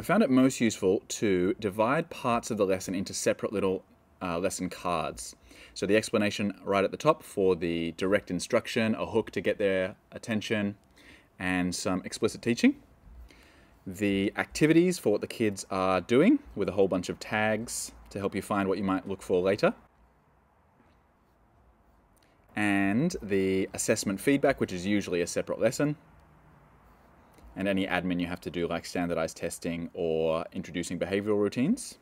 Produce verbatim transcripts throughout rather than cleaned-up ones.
found it most useful to divide parts of the lesson into separate little uh, lesson cards. So the explanation right at the top for the direct instruction, a hook to get their attention, and some explicit teaching. The activities for what the kids are doing with a whole bunch of tags to help you find what you might look for later. And the assessment feedback, which is usually a separate lesson. And any admin you have to do, like standardized testing or introducing behavioral routines.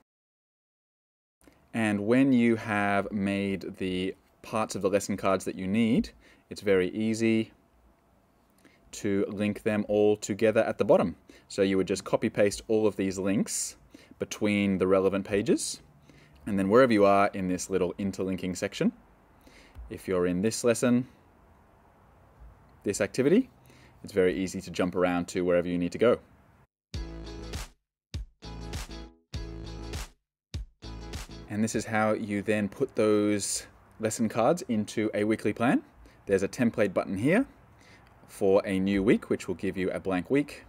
And when you have made the parts of the lesson cards that you need, it's very easy to link them all together at the bottom. So you would just copy paste all of these links between the relevant pages. And then wherever you are in this little interlinking section, if you're in this lesson, this activity, it's very easy to jump around to wherever you need to go. And this is how you then put those lesson cards into a weekly plan. There's a template button here for a new week, which will give you a blank week.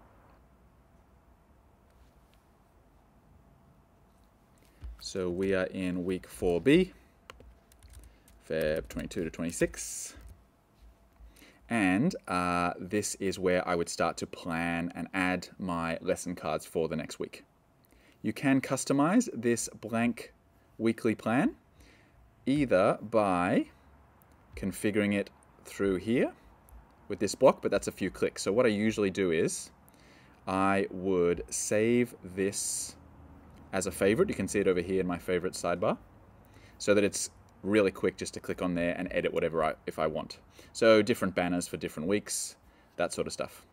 So we are in week four B, February twenty-two to twenty-six. And uh, this is where I would start to plan and add my lesson cards for the next week. You can customize this blank weekly plan either by configuring it through here with this block, but that's a few clicks. So what I usually do is I would save this as a favorite. You can see it over here in my favorite sidebar, so that it's really quick just to click on there and edit whatever I, if I want. So different banners for different weeks, that sort of stuff.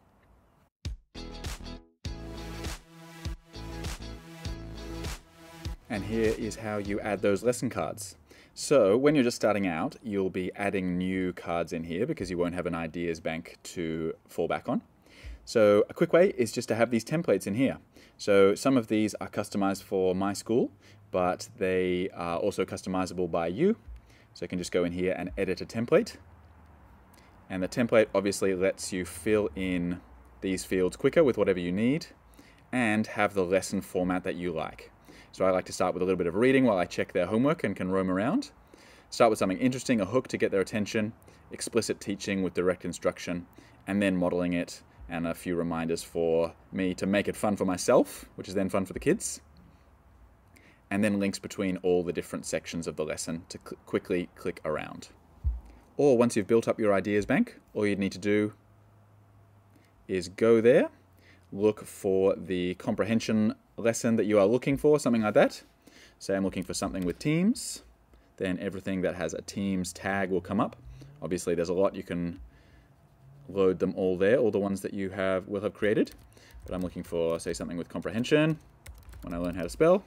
And here is how you add those lesson cards. So when you're just starting out, you'll be adding new cards in here because you won't have an ideas bank to fall back on. So a quick way is just to have these templates in here. So some of these are customized for my school, but they are also customizable by you. So you can just go in here and edit a template. And the template obviously lets you fill in these fields quicker with whatever you need and have the lesson format that you like. So I like to start with a little bit of reading while I check their homework and can roam around. Start with something interesting, a hook to get their attention, explicit teaching with direct instruction, and then modeling it and a few reminders for me to make it fun for myself, which is then fun for the kids. And then links between all the different sections of the lesson to cl- quickly click around. Or once you've built up your ideas bank, all you'd need to do is go there, look for the comprehension lesson that you are looking for, something like that. Say I'm looking for something with teams, then everything that has a teams tag will come up. Obviously there's a lot, you can load them all there, all the ones that you have will have created. But I'm looking for, say, something with comprehension, when I learn how to spell.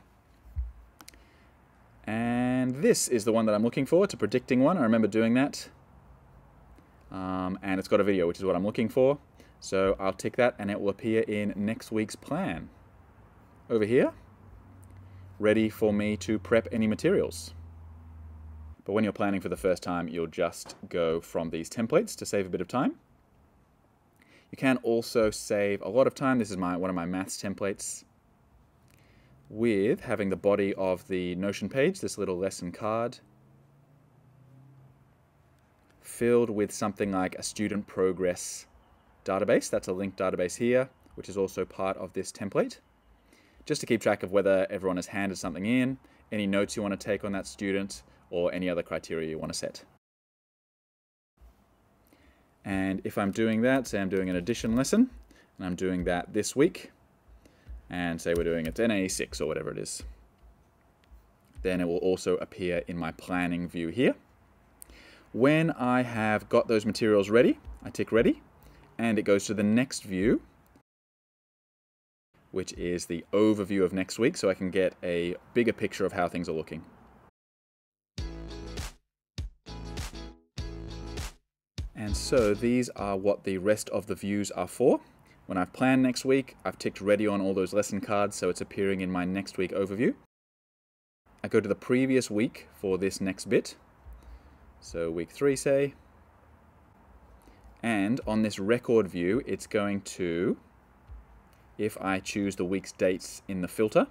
And this is the one that I'm looking for. It's a predicting one. I remember doing that. Um, and it's got a video, which is what I'm looking for. So I'll tick that and it will appear in next week's plan. Over here, ready for me to prep any materials. But when you're planning for the first time, you'll just go from these templates to save a bit of time. You can also save a lot of time. This is my one of my maths templates, with having the body of the Notion page, this little lesson card, filled with something like a student progress database. That's a linked database here, which is also part of this template, just to keep track of whether everyone has handed something in, any notes you want to take on that student, or any other criteria you want to set. And if I'm doing that, say I'm doing an addition lesson, and I'm doing that this week, and say we're doing it N A six or whatever it is, then it will also appear in my planning view here. When I have got those materials ready, I tick ready, and it goes to the next view, which is the overview of next week, so I can get a bigger picture of how things are looking. And so these are what the rest of the views are for. When I've planned next week, I've ticked ready on all those lesson cards, so it's appearing in my next week overview. I go to the previous week for this next bit. So week three, say. And on this record view, it's going to if I choose the week's dates in the filter,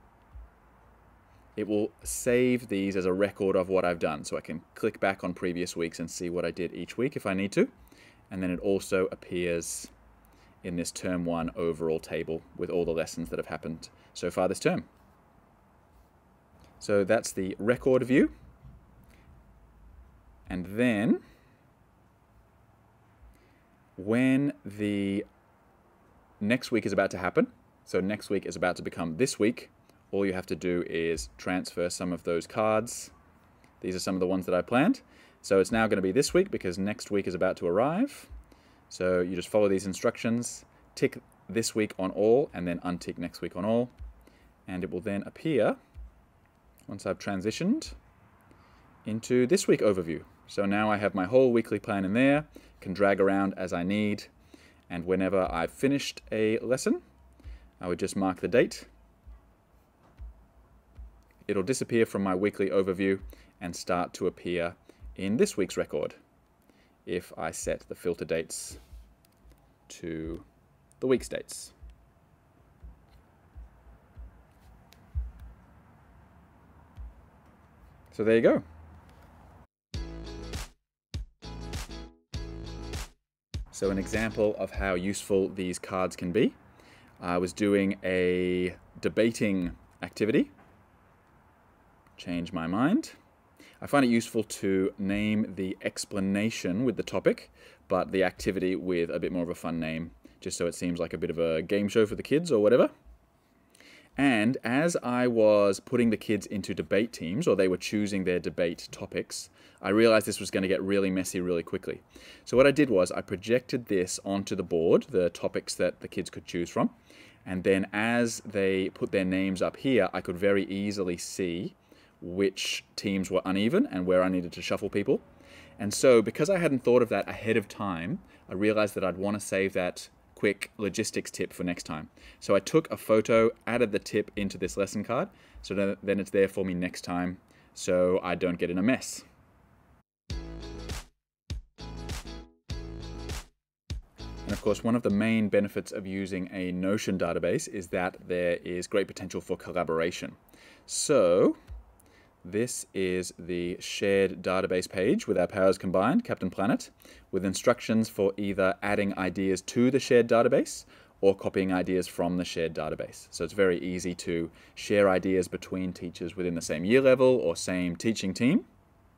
it will save these as a record of what I've done. So I can click back on previous weeks and see what I did each week if I need to. And then it also appears in this term one overall table with all the lessons that have happened so far this term. So that's the record view. And then when the next week is about to happen, so next week is about to become this week, all you have to do is transfer some of those cards. These are some of the ones that I planned. So it's now going to be this week because next week is about to arrive. So you just follow these instructions, tick this week on all, and then untick next week on all. And it will then appear, once I've transitioned, into this week overview. So now I have my whole weekly plan in there, can drag around as I need, and whenever I've finished a lesson, I would just mark the date. It'll disappear from my weekly overview and start to appear in this week's record if I set the filter dates to the week's dates. So there you go. So an example of how useful these cards can be. I was doing a debating activity. Change my mind. I find it useful to name the explanation with the topic, but the activity with a bit more of a fun name, just so it seems like a bit of a game show for the kids or whatever. And as I was putting the kids into debate teams, or they were choosing their debate topics, I realized this was going to get really messy really quickly. So what I did was I projected this onto the board, the topics that the kids could choose from, and then as they put their names up here, I could very easily see which teams were uneven and where I needed to shuffle people. And so because I hadn't thought of that ahead of time, I realized that I'd want to save that quick logistics tip for next time. So I took a photo, added the tip into this lesson card, so that then it's there for me next time so I don't get in a mess. And of course, one of the main benefits of using a Notion database is that there is great potential for collaboration. So this is the shared database page with our powers combined, Captain Planet, with instructions for either adding ideas to the shared database or copying ideas from the shared database. So it's very easy to share ideas between teachers within the same year level or same teaching team.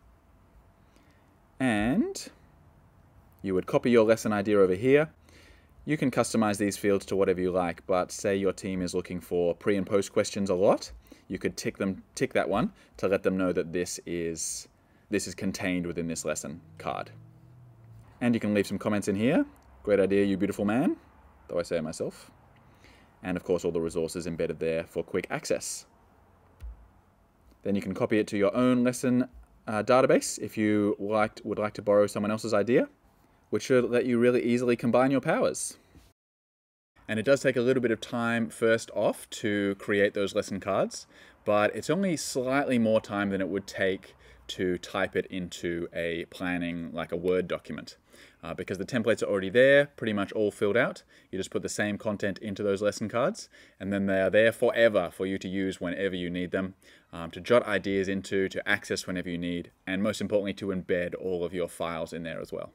And you would copy your lesson idea over here. You can customize these fields to whatever you like, but say your team is looking for pre and post questions a lot, you could tick them, tick that one to let them know that this is, this is contained within this lesson card. And you can leave some comments in here. Great idea, you beautiful man, though I say it myself. And of course, all the resources embedded there for quick access. Then you can copy it to your own lesson uh, database if you liked, would like to borrow someone else's idea, which should let you really easily combine your powers. And it does take a little bit of time first off to create those lesson cards, but it's only slightly more time than it would take to type it into a planning, like a Word document. Uh, because the templates are already there, pretty much all filled out. You just put the same content into those lesson cards, and then they are there forever for you to use whenever you need them, um, to jot ideas into, to access whenever you need, and most importantly, to embed all of your files in there as well.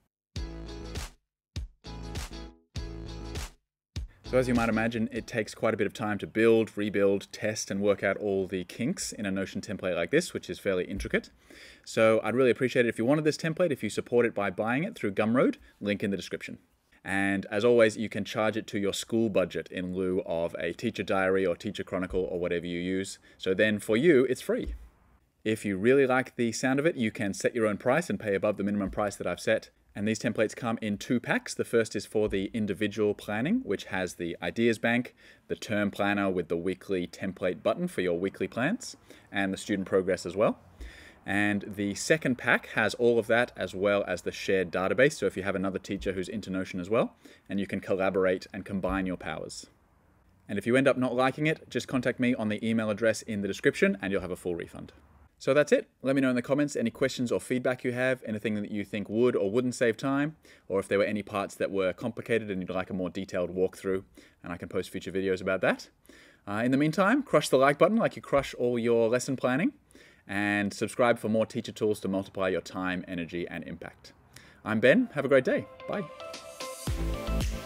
So as you might imagine, it takes quite a bit of time to build, rebuild, test, and work out all the kinks in a Notion template like this, which is fairly intricate. So I'd really appreciate it if you wanted this template, if you support it by buying it through Gumroad, link in the description. And as always, you can charge it to your school budget in lieu of a teacher diary or teacher chronicle or whatever you use. So then for you, it's free. If you really like the sound of it, you can set your own price and pay above the minimum price that I've set. And these templates come in two packs. The first is for the individual planning, which has the ideas bank, the term planner with the weekly template button for your weekly plans, and the student progress as well. And the second pack has all of that as well as the shared database. So if you have another teacher who's into Notion as well, and you can collaborate and combine your powers. And if you end up not liking it, just contact me on the email address in the description and you'll have a full refund. So that's it. Let me know in the comments any questions or feedback you have, anything that you think would or wouldn't save time, or if there were any parts that were complicated and you'd like a more detailed walkthrough, and I can post future videos about that. Uh, in the meantime, crush the like button like you crush all your lesson planning, and subscribe for more teacher tools to multiply your time, energy, and impact. I'm Ben. Have a great day. Bye.